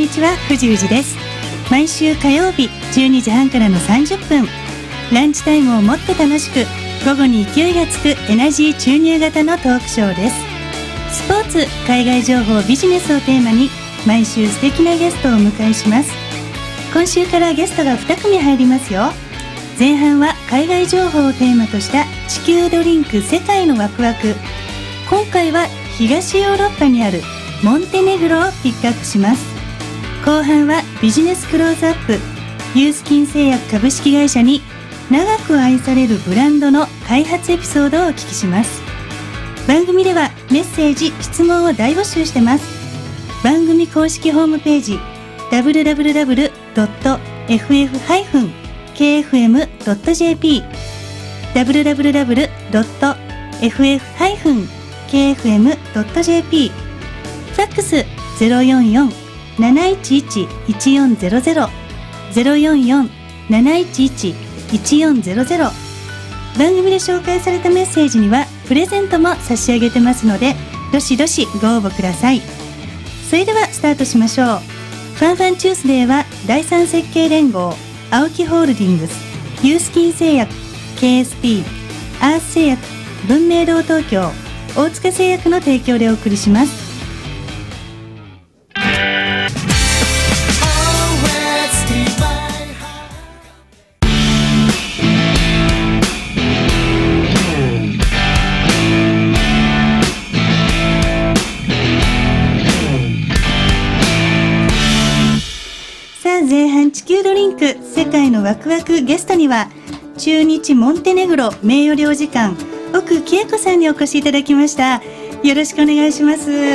にちは、藤氏です。毎週火曜日12時半からの30分、ランチタイムをもっと楽しく、午後に勢いがつくエナジー注入型のトークショーです。スポーツ、海外情報、ビジネスをテーマに毎週素敵なゲストをお迎えします。今週からゲストが2組入りますよ。前半は海外情報をテーマとした地球ドリンク世界のワクワク。今回は東ヨーロッパにあるモンテネグロをピックアップします。後半はビジネスクローズアップ、ユースキン製薬株式会社に長く愛されるブランドの開発エピソードをお聞きします。番組ではメッセージ、質問を大募集してます。番組公式ホームページ www.ff-kfm.jp www.ff-kfm.jp ファックス 044-711-1400 044-711-1400。番組で紹介されたメッセージにはプレゼントも差し上げてますので、どしどしご応募ください。それではスタートしましょう。ファンファンチュースデーは第三設計連合、青木ホールディングス、ユースキン製薬、KSP、アース製薬、文明堂東京、大塚製薬の提供でお送りします。前半地球ドリンク世界のワクワク、ゲストには駐日モンテネグロ名誉領事館奥喜恵子さんにお越しいただきました。よろしくお願いします。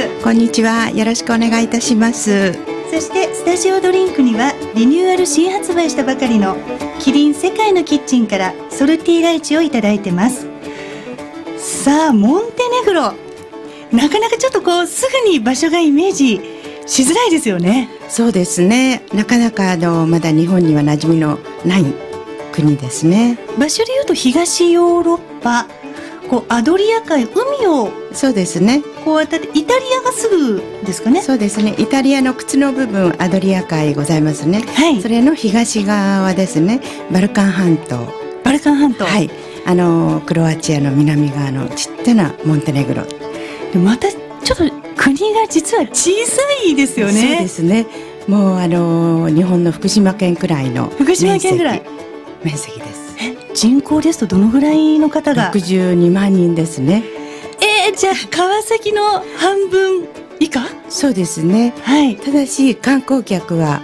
こんにちは、よろしくお願いいたします。 そしてスタジオドリンクにはリニューアル新発売したばかりのキリン世界のキッチンからソルティーライチをいただいてます。さあ、モンテネグロ、なかなかちょっとこうすぐに場所がイメージしづらいですよね。 そうですね、なかなかまだ日本には馴染みのない国ですね。 場所でいうと東ヨーロッパ、こうアドリア海、海をそうですね、 こう渡ってイタリアがすぐですかね。 そうですね、イタリアの靴の部分アドリア海ございますね、はい、それの東側ですね、バルカン半島。 バルカン半島、 はい、クロアチアの南側のちっちゃなモンテネグロで、またちょっと国が実は小さいですよね。 そうですね、もう日本の福島県くらいの面積です。 人口ですとどのぐらいの方が ？62万人ですね。 じゃあ川崎の半分以下？ そうですね、 はい、 ただし観光客は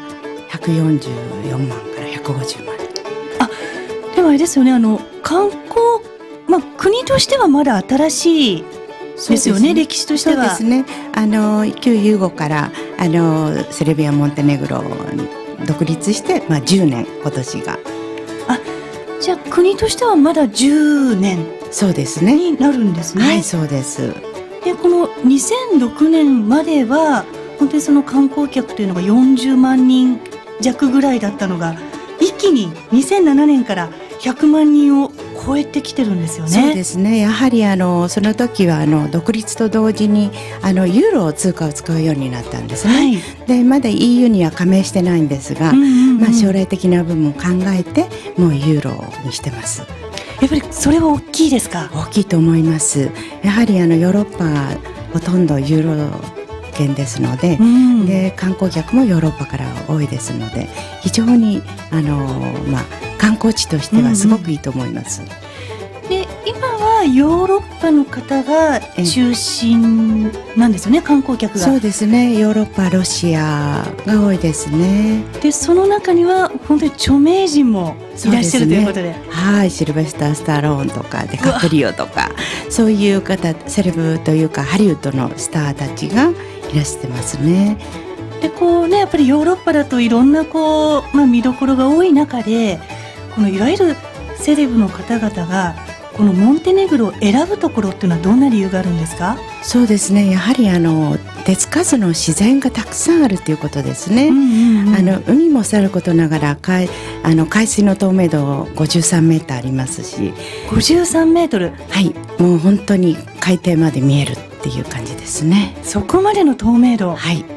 144万から150万。 でもあれですよね、観光、国としてはまだ新しいですよね、歴史としては。 そうですね、旧ユーゴからセルビア、モンテネグロに独立して、10年、今年が。 じゃあ国としてはまだ10年そうですねになるんですね。 はい、そうです。 で、この2006年までは本当にその観光客というのが40万人弱ぐらいだったのが、一気に2007年から100万人を超えてきてるんですよね。 そうですね、やはりその時は独立と同時にユーロ通貨を使うようになったんですね、はい、でまだ EU には加盟してないんですが、将来的な部分を考えてもうユーロにしてます。 やっぱりそれは大きいですか？ 大きいと思います。やはりヨーロッパはほとんどユーロ圏ですので、で観光客もヨーロッパから多いですので、非常に観光地としてはすごくいいと思います。 で、今はヨーロッパの方が中心なんですよね、観光客が。 そうですね、ヨーロッパ、ロシアが多いですね。 で、その中には本当に著名人もいらっしゃるということで、 はい、シルベスター・スタローンとかデカプリオとか、そういう方、セレブというかハリウッドのスターたちがいらしてますね。 で、こうね、やっぱりヨーロッパだといろんな見どころが多い中で、このいわゆるセレブの方々がこのモンテネグロを選ぶところっていうのはどんな理由があるんですか？ そうですね、やはり手つかずの自然がたくさんあるということですね。海もさることながら海水の透明度53メーターありますし。 53メートル、 はい、もう本当に海底まで見えるっていう感じですね。 そこまでの透明度。 はい。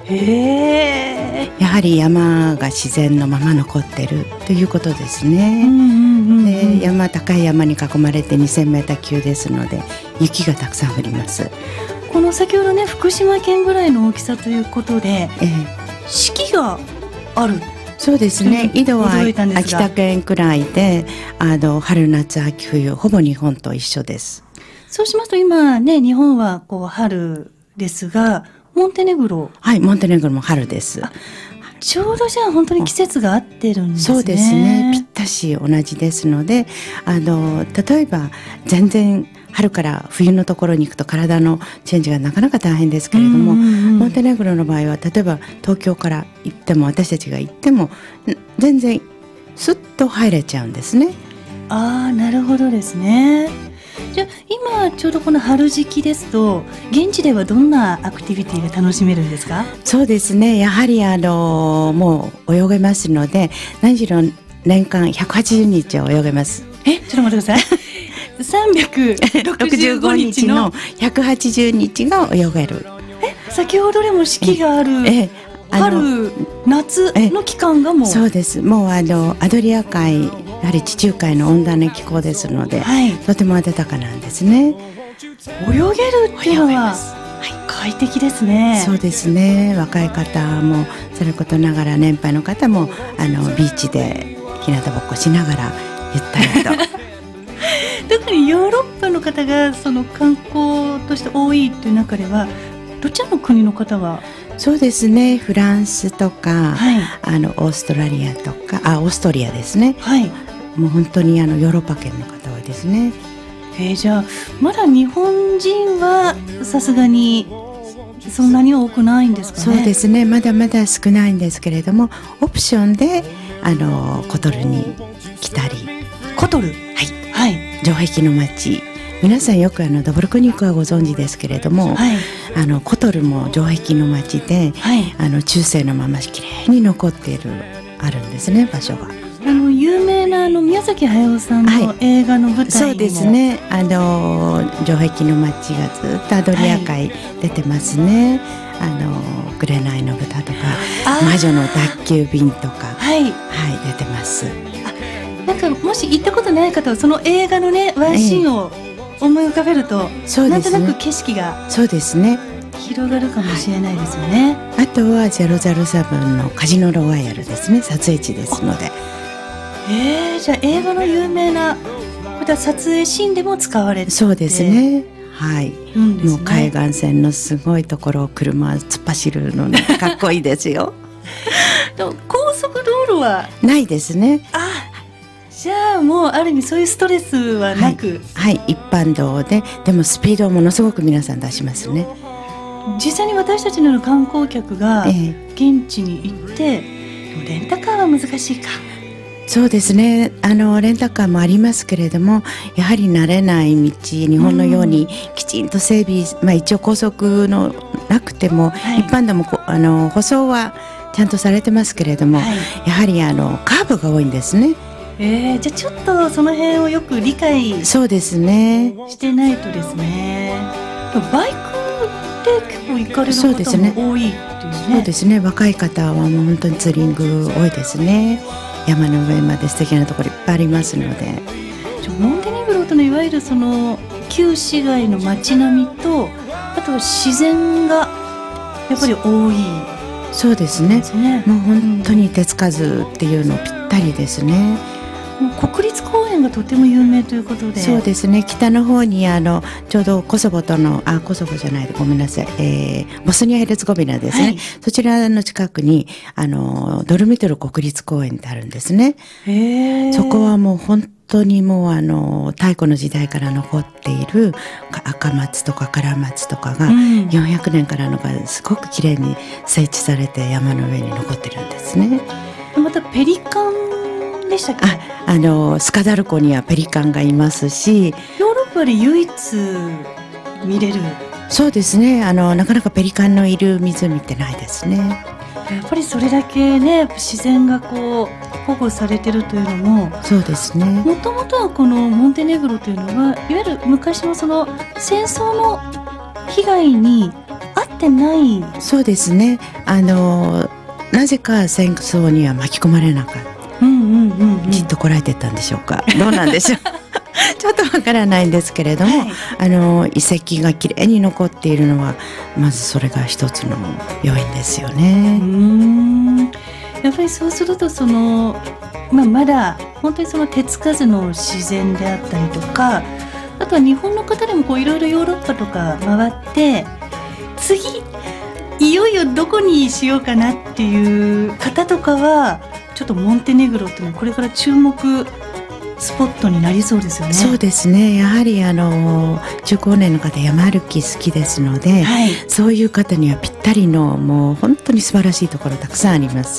へえ。 やはり山が自然のまま残ってるということですね。で、高い山に囲まれて2000メーター級ですので雪がたくさん降ります。 この先ほどね、福島県ぐらいの大きさということで、四季がある。 そうですね、緯度は秋田県くらいで、春夏秋冬ほぼ日本と一緒です。 そうしますと今ね、日本はこう春ですが、モンテネグロ。 はい、モンテネグロも春です。 ちょうどじゃあ本当に季節が合ってるんですね。 そうですね、ぴったし同じですので、例えば全然春から冬のところに行くと体のチェンジがなかなか大変ですけれども、モンテネグロの場合は例えば東京から行っても、私たちが行っても全然スッと入れちゃうんですね。 ああ、なるほどですね。じゃあ今ちょうどこの春時期ですと、現地ではどんなアクティビティが楽しめるんですか？ そうですね、やはりもう泳げますので、何しろ年間180日は泳げます。 ちょっと待ってください。365日の 180日が泳げる。 先ほどでも四季がある、春夏の期間がもう。 そうです。もうアドリア海、やはり地中海の温暖な気候ですので、とても暖かなんですね。 泳げるっていうのは快適ですね。 そうですね、若い方もさることながら年配の方もビーチで日向ぼっこしながらゆったりと特にヨーロッパの方がその観光として多いという中では、どちらの国の方が？ そうですね、フランスとか、オーストラリアとか、オーストリアですね。もう本当にヨーロッパ圏の方多いですね。 じゃあまだ日本人はさすがにそんなに多くないんですかね？ そうですね、まだまだ少ないんですけれども、オプションでコトルに来たり。 コトル、 城壁の町、皆さんよくドブロクニクはご存知ですけれども、コトルも城壁の町で、中世のままきれいに残っているあるんですね、場所が。 有名な宮崎駿さんの映画の舞台にも、 そうですね、城壁の町がずっとアドリア海出てますね。紅の豚とか魔女の宅急便とか、出てます。 なんかもし行ったことない方はその映画のねワンシーンを思い浮かべると、なんとなく景色が広がるかもしれないですよね。 あとは007のカジノロワイヤルですね、撮影地ですので。 じゃあ映画の有名なこれは撮影シーンでも使われて。 そうですね、もう海岸線のすごいところを車突っ走るのね、かっこいいですよ。 高速道路はないですね。 じゃあもうある意味そういうストレスはなく、 一般道でもスピードをものすごく皆さん出しますね。 実際に私たちのような観光客が現地に行って、レンタカーは難しいか。 そうですね、レンタカーもありますけれども、やはり慣れない道、日本のようにきちんと整備、一応高速のなくても、一般道も舗装はちゃんとされてますけれども、やはりカーブが多いんですね。 じゃあちょっとその辺をよく理解そうですねしてないとですね。バイクで結構行かれる方も多いっていうね。 そうですね、若い方はもう本当にツーリング多いですね。山の上まで素敵なところいっぱいありますので。 モンテネグロとのいわゆるその旧市街の街並みと、あとは自然がやっぱり多い。 そうですね、もう本当に手つかずっていうのぴったりですね。 国立公園がとても有名ということで。 そうですね、北の方にちょうどコソボとのコソボじゃないでごめんなさい、ボスニア・ヘルツゴビナですね、そちらの近くにドルミトル国立公園ってあるんですね。そこはもう本当にもう太古の時代から残っている赤松とかカラマツとかが400年からのがすごくきれいに整地されて山の上に残ってるんですね。 またペリカンでしたっけ？ スカダル湖にはペリカンがいますし、 ヨーロッパで唯一見れる。 そうですね、なかなかペリカンのいる湖ってないですね。 やっぱりそれだけね、自然がこう保護されてるというのも。 そうですね、 もともとはこのモンテネグロというのはいわゆる昔のその戦争の被害に遭っってない。 そうですね。なぜか戦争には巻き込まれなかった。じっとこらえてたんでしょうか。どうなんでしょう。ちょっとわからないんですけれども、遺跡がきれいに残っているのはまずそれが一つの要因ですよね。 やっぱりそうするとまだ本当にその手つかずの自然であったりとか、あとは日本の方でもいろいろヨーロッパとか回って次いよいよどこにしようかなっていう方とかはちょっとモンテネグロっていうのはこれから注目スポットになりそうですよね。 そうですね。やはり中高年の方山歩き好きですので、そういう方にはぴったりのもう本当に素晴らしいところたくさんあります。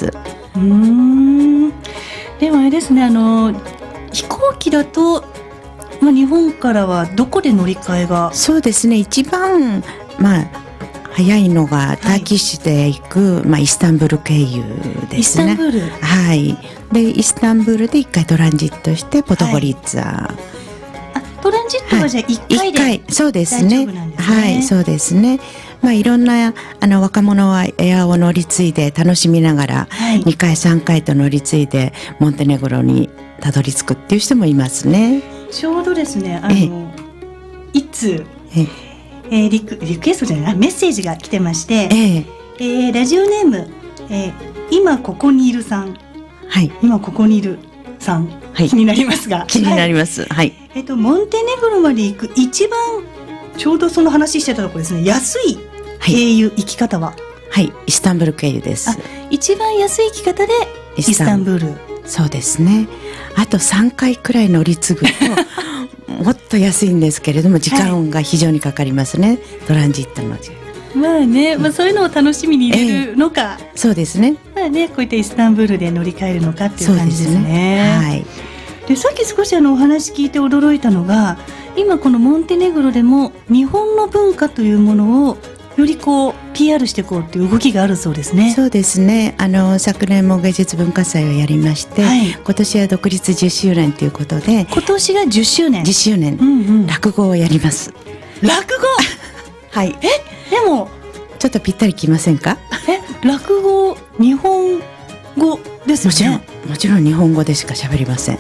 でもあれですね、飛行機だと、日本からはどこで乗り換えが。 そうですね。一番早いのがターキッシュで行く、イスタンブール経由ですね。 イスタンブール。 はい。でイスタンブールで一回トランジットしてポトゴリッツァ。 トランジットはじゃあ1回で大丈夫なんですね。そうですね。 はい、そうですね。いろんな若者はエアを乗り継いで楽しみながら、2回3回と乗り継いでモンテネグロにたどり着くっていう人もいますね。 ちょうどですね、いつリクエストじゃない、メッセージが来てまして、ラジオネーム、今ここにいるさん、今ここにいるさん、気になりますが、 気になります。はい。 モンテネグロまで行く一番ちょうどその話してたところですね。安い経由行き方は、 イスタンブール経由です。 一番安い行き方でイスタンブール。 そうですね。あと3回くらい乗り継ぐともっと安いんですけれども時間が非常にかかりますね。トランジットの時間。 そういうのを楽しみに入れるのか、 そうですね。 こういったイスタンブールで乗り換えるのかっていう感じですね。でさっき少しお話聞いて驚いたのが、今このモンテネグロでも日本の文化というものをよりPR していこうっていう動きがあるそうですね。 そうですね。昨年も芸術文化祭をやりまして、今年は独立10周年ということで、 今年が10周年。 10周年、落語をやります。 落語はい。 でもちょっとぴったりきませんか？ 落語日本語ですよね。 もちろん日本語でしか喋りません。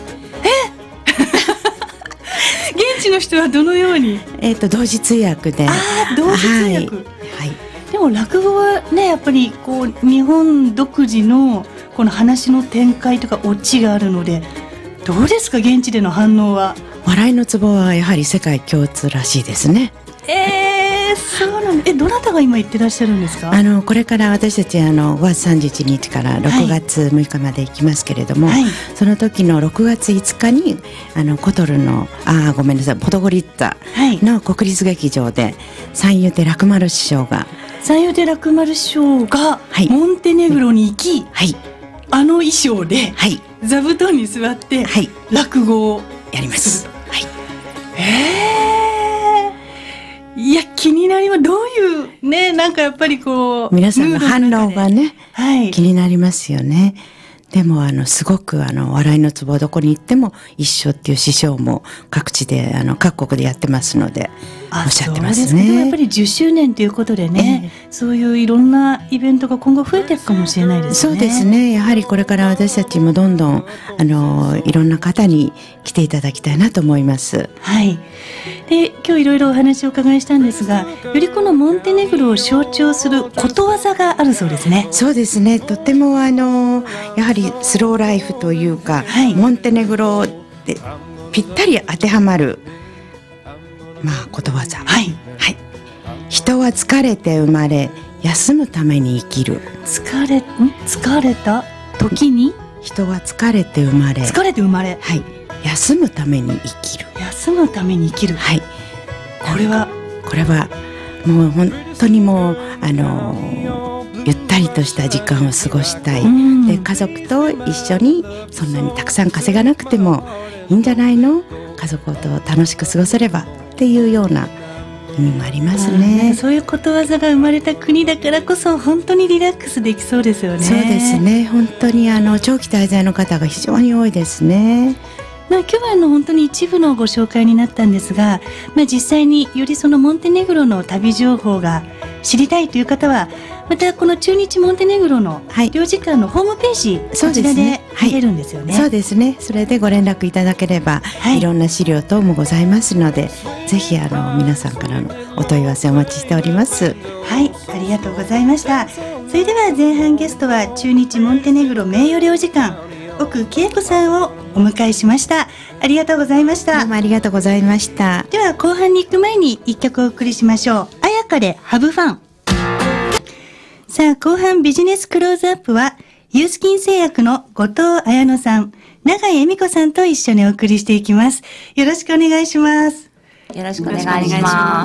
現地の人はどのように？ 同時通訳で。 同時通訳。でも落語はね、やっぱり日本独自のこの話の展開とかオチがあるので、どうですか現地での反応は？ 笑いのツボはやはり世界共通らしいですね。 そうなんだ。どなたが今言ってらっしゃるんですか？ これから私たち5月31日から6月6日まで行きますけれども、その時の6月5日にコトルのごめんなさい、ポトゴリッツァの国立劇場で三遊亭楽丸師匠がモンテネグロに行き、衣装で座布団に座って落語をやります。 いや気になります。どういうね、なんかやっぱり皆さんの反応がね、気になりますよね。でもすごく笑いのツボどこに行っても一緒っていう師匠も各地で各国でやってますのでおっしゃってますね。 でもやっぱり10周年ということでね、そういういろんなイベントが今後増えていくかもしれないですね。 そうですね。やはりこれから私たちもどんどんいろんな方に来ていただきたいなと思います。 で今日いろいろお話をお伺いしたんですが、よりこのモンテネグロを象徴することわざがあるそうですね。 そうですね。とてもやはりスローライフというか、モンテネグロでぴったり当てはまることわざ。人は疲れて生まれ休むために生きる。 疲れた時に人は疲れて生まれ休むために生きる。これはもう本当にもうゆったりとした時間を過ごしたい。で家族と一緒にそんなにたくさん稼がなくてもいいんじゃないの？家族と楽しく過ごせればっていうような意味もありますね。 そういうことわざが生まれた国だからこそ本当にリラックスできそうですよね。 そうですね。本当に長期滞在の方が非常に多いですね。 今日は本当に一部のご紹介になったんですが、実際によりそのモンテネグロの旅情報が知りたいという方はまたこの中日モンテネグロの領事館のホームページ、こちらで見れるんですよね。 そうですね。それでご連絡いただければ、いろんな資料等もございますので、ぜひ皆さんからのお問い合わせお待ちしております。 はい、ありがとうございました。それでは前半ゲストは中日モンテネグロ名誉領事館奥恵子さんをお迎えしました。ありがとうございました。 どうもありがとうございました。 では後半に行く前に一曲お送りしましょう。綾香でハブファン。さあ後半ビジネスクローズアップはユースキン製薬の後藤彩乃さん、永井恵美子さんと一緒にお送りしていきます。よろしくお願いします。 よろしくお願いします。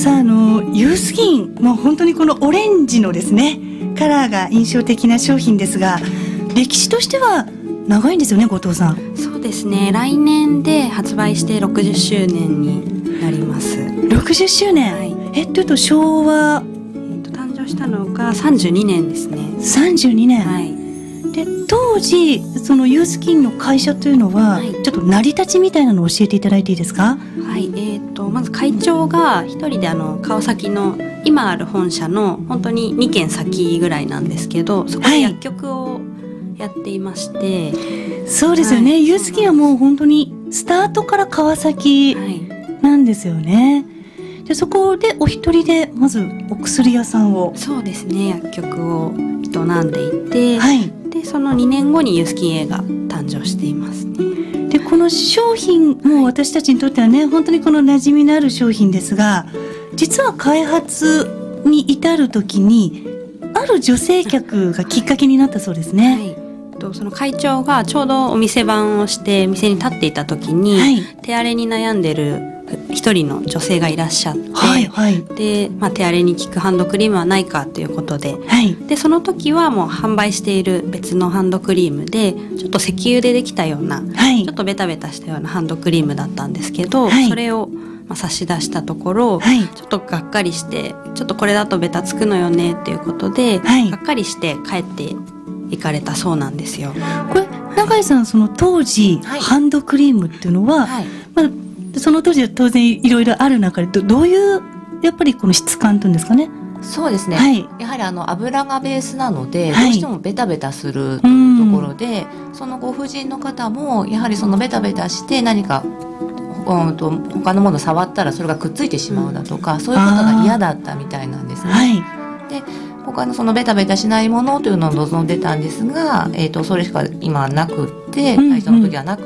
さあユースキン、もう本当にこのオレンジのですねカラーが印象的な商品ですが、歴史としては長いんですよね、後藤さん。 そうですね、来年で発売して60周年になります。 60周年、はい、というと昭和、 誕生したのが32年ですね。 32年、 はい、 で当時そのユースキンの会社というのは、はい、ちょっと成り立ちみたいなのを教えていただいていいですか？ はい、まず会長が一人で川崎の今ある本社の本当に2軒先ぐらいなんですけど、そこで薬局をやっていまして、はい、 そうですよね、はい、ユースキンはもう本当にスタートから川崎なんですよね。でそこでお一人でまずお薬屋さんを。 そうですね、薬局を営んでいて、 はい、 でその2年後にユースキン A が誕生していますね。 でこの商品も私たちにとってはね、本当にこの馴染みのある商品ですが、実は開発に至る時にある女性客がきっかけになったそうですね。 はい、その会長がちょうどお店番をして店に立っていた時に、はい、手荒れに悩んでる一人の女性がいらっしゃって、 はいはい、 で、手荒れに効くハンドクリームはないかということで、 はい、 でその時はもう販売している別のハンドクリームでちょっと石油でできたような、 はい、 ちょっとベタベタしたようなハンドクリームだったんですけど、 はい、 それを差し出したところ、 はい、 ちょっとがっかりして、ちょっとこれだとベタつくのよねっていうことで、 はい、 がっかりして帰って行かれたそうなんですよ。 これ永井さん、その当時、はい、ハンドクリームっていうのは、はい、その当時は当然いろいろある中でどういうやっぱりこの質感というんですかね。 そうですね、 はい、 やはり油がベースなので、 はい、 どうしてもベタベタするというところで、そのご婦人の方もやはりそのベタベタして何か他のもの触ったらそれがくっついてしまうだとか、そういうことが嫌だったみたいなんですね。 はい、 で他のそのベタベタしないものというのを望んでたんですが、それしか今なくって最初の時はなくって、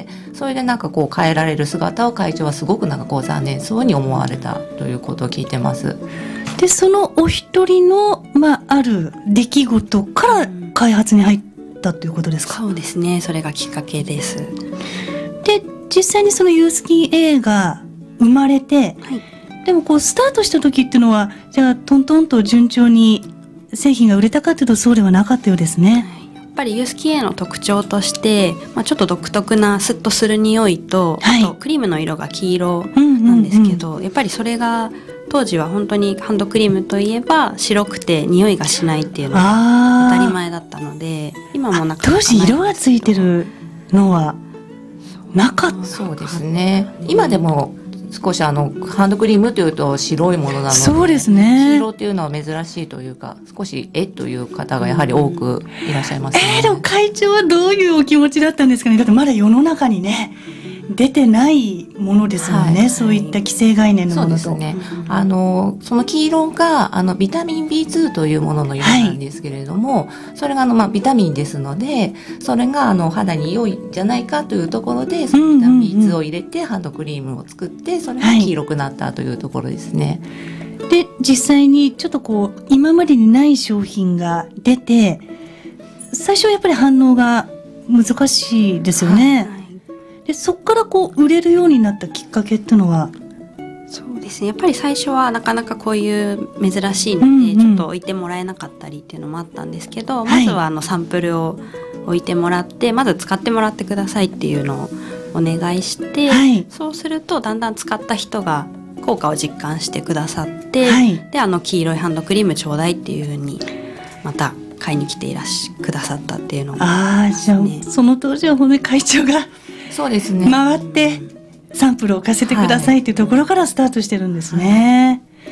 それでなんかこう変えられる姿を会長はすごくなんかこう残念そうに思われたということを聞いてます。 でそのお一人の、ある出来事から開発に入ったということですか？ そうですね、それがきっかけです。 で実際にそのユースキン A が生まれて、はい、でもこうスタートした時っていうのはじゃあトントンと順調に製品が売れたかというとそうではなかったようですね。 やっぱりユースキン A の特徴として、ちょっと独特なスッとする匂いと、はい、あとクリームの色が黄色なんですけど、やっぱりそれが当時は本当にハンドクリームといえば白くて匂いがしないっていうのが当たり前だったので、今もなかなか当時色がついてるのはなかった。 そうですね、今でも少しハンドクリームというと白いものなので、 そうですね、 黄色というのは珍しいというか、少しという方がやはり多くいらっしゃいますね。 でも会長はどういうお気持ちだったんですかね。だってまだ世の中にね出てないものですもんね、はい、そういった既成概念のものと。 そうですね、その黄色がビタミン B2 というものの色なんですけれども、はい、それがビタミンですので、それが肌に良いんじゃないかというところで、そのビタミン B2 を入れてハンドクリームを作って、それが黄色くなったというところですね。 はい、で実際にちょっとこう今までにない商品が出て、最初はやっぱり反応が難しいですよね。はい、でそこからこう売れるようになったきっかけっていうのは？ そうですね、やっぱり最初はなかなかこういう珍しいので、ちょっと置いてもらえなかったりっていうのもあったんですけど、まずはサンプルを置いてもらって、まず使ってもらってくださいっていうのをお願いして、はい、そうするとだんだん使った人が効果を実感してくださって、はい、で黄色いハンドクリームちょうだいっていうふうにまた買いに来てくださったっていうのが、 じゃあその当時は本当に会長がそうですね、 回ってサンプルを置かせてくださいっていうところからスタートしてるんですね。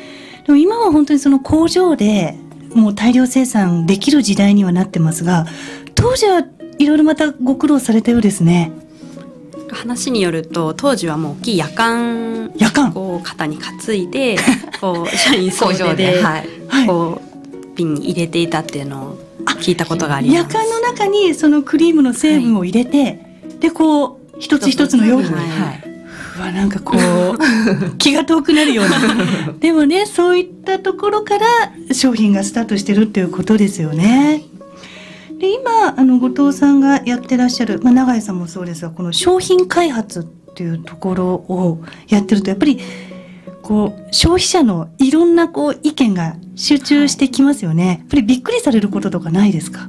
でも今は本当にその工場でもう大量生産できる時代にはなってますが、当時はいろいろまたご苦労されたようですね。 話によると当時はもう大きい夜間こう肩に担いでこう社員総出でこう瓶に入れていたっていうのを聞いたことがあります。 夜間の中にそのクリームの成分を入れて、でこう一つ一つの容器に、うわなんかこう気が遠くなるようなでもね、そういったところから商品がスタートしてるっていうことですよね。で今後藤さんがやってらっしゃる、永井さんもそうですが、この商品開発っていうところをやってるとやっぱりこう消費者のいろんなこう意見が集中してきますよね。やっぱりびっくりされることとかないですか？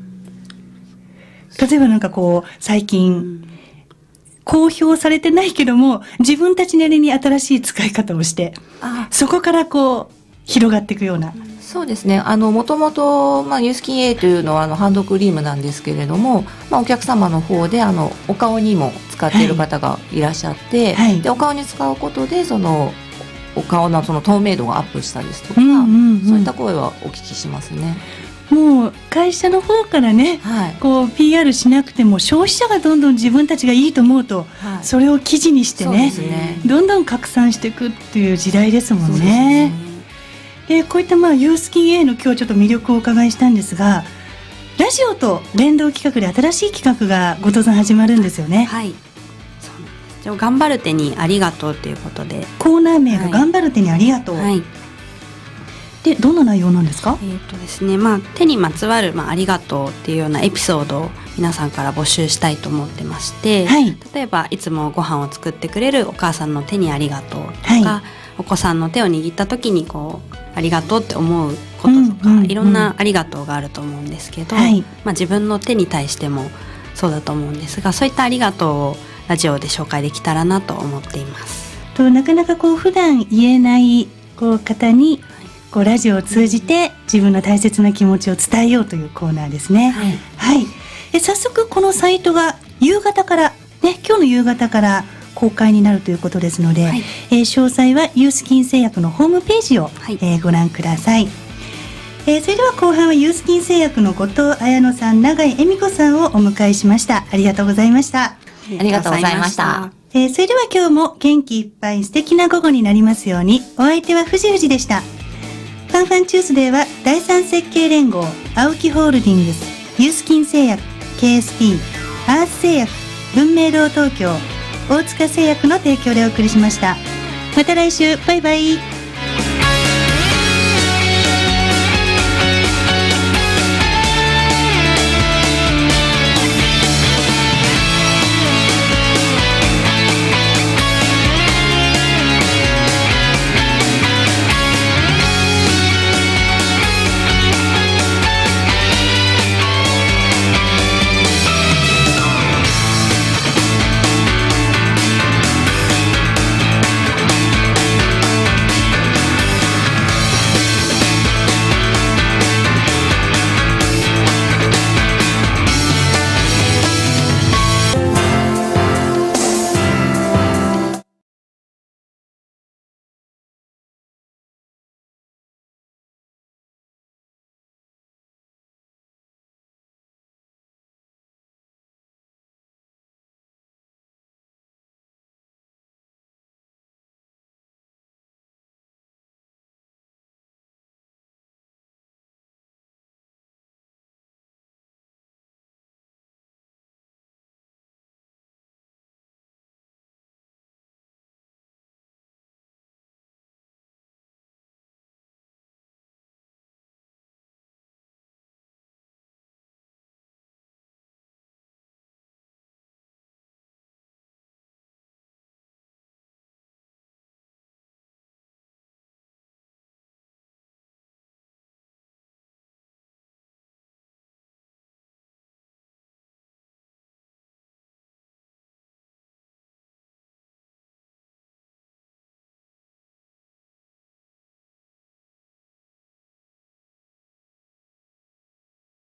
例えばなんかこう最近公表されてないけども自分たちなりに新しい使い方をしてそこからこう広がっていくような。 そうですね。もともとユースキン A というのはハンドクリームなんですけれども、お客様の方でお顔にも使っている方がいらっしゃって、でお顔に使うことでそのお顔のその透明度がアップしたですとか、そういった声はお聞きしますね。 もう会社の方からね、こう PR しなくても消費者がどんどん自分たちがいいと思うと、それを記事にしてね、どんどん拡散していくっていう時代ですもんね。でこういったユースキン A の今日ちょっと魅力をお伺いしたんですが、ラジオと連動企画で新しい企画が後藤さん始まるんですよね。 はい、そうなんです。頑張る手にありがとうということでコーナー名が頑張る手にありがとう、でどんな内容なんですか？ ですね、手にまつわる、ありがとうっていうようなエピソードを皆さんから募集したいと思ってまして、例えばいつもご飯を作ってくれるお母さんの手にありがとうとか、お子さんの手を握った時にこうありがとうって思うこととか、いろんなありがとうがあると思うんですけど、自分の手に対してもそうだと思うんですが、そういったありがとうをラジオで紹介できたらなと思っています。 なかなかこう普段言えないこう方にこうラジオを通じて自分の大切な気持ちを伝えようというコーナーですね。早速このサイトが夕方からね、今日の夕方から公開になるということですので、詳細はユースキン製薬のホームページを、ご覧ください。それでは後半はユースキン製薬の後藤彩乃さん、永井恵美子さんをお迎えしました。ありがとうございました。 ありがとうございました。 それでは今日も元気いっぱい素敵な午後になりますように。お相手は藤藤でした。ファンファンチュースデーは第三設計連合、青木ホールディングス、ユースキン製薬、KSP、アース製薬、文明堂東京、大塚製薬の提供でお送りしました。また来週、バイバイ。